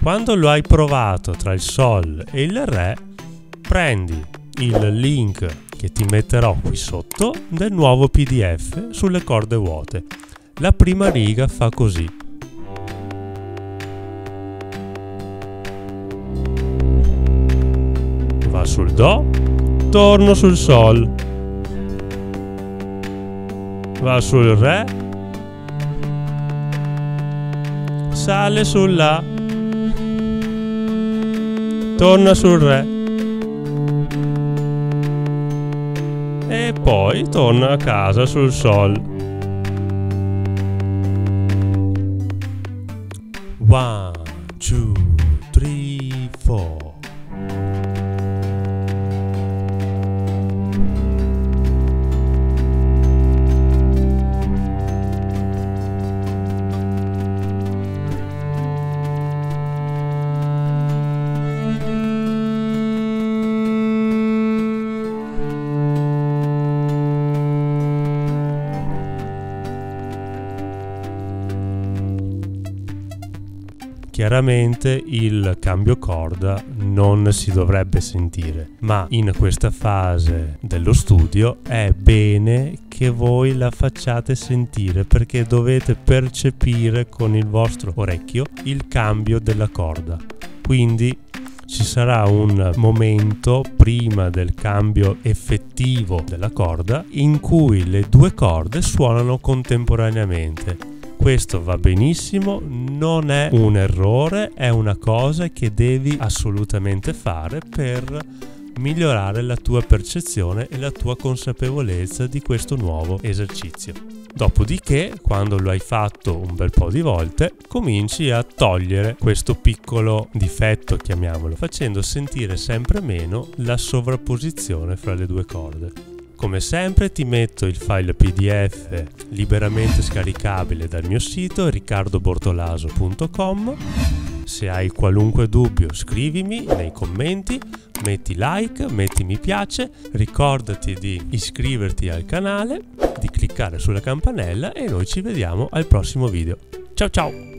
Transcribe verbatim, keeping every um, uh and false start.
Quando lo hai provato tra il Sol e il Re, prendi il link che ti metterò qui sotto del nuovo P D F sulle corde vuote. La prima riga fa così. Va sul Do, torno sul Sol. Va sul Re, sale sul La, torna sul Re e poi torna a casa sul Sol. One, two, three, four. Chiaramente il cambio corda non si dovrebbe sentire, ma in questa fase dello studio è bene che voi la facciate sentire, perché dovete percepire con il vostro orecchio il cambio della corda. Quindi ci sarà un momento prima del cambio effettivo della corda in cui le due corde suonano contemporaneamente. Questo va benissimo, non è un errore, è una cosa che devi assolutamente fare per migliorare la tua percezione e la tua consapevolezza di questo nuovo esercizio. Dopodiché, quando lo hai fatto un bel po' di volte, cominci a togliere questo piccolo difetto, chiamiamolo, facendo sentire sempre meno la sovrapposizione fra le due corde. Come sempre ti metto il file P D F liberamente scaricabile dal mio sito riccardo bortolaso punto com. Se hai qualunque dubbio scrivimi nei commenti, metti like, metti mi piace, ricordati di iscriverti al canale, di cliccare sulla campanella e noi ci vediamo al prossimo video. Ciao ciao!